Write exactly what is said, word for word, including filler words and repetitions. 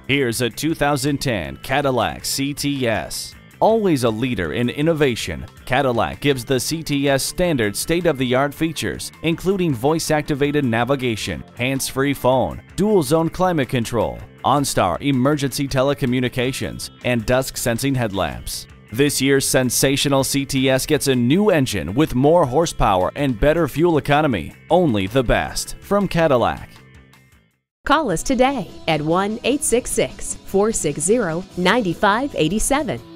Here's a two thousand ten Cadillac C T S. Always a leader in innovation, Cadillac gives the C T S standard state-of-the-art features, including voice-activated navigation, hands-free phone, dual-zone climate control, OnStar emergency telecommunications, and dusk-sensing headlamps. This year's sensational C T S gets a new engine with more horsepower and better fuel economy. Only the best from Cadillac. Call us today at one eight six six, four six zero, nine five eight seven.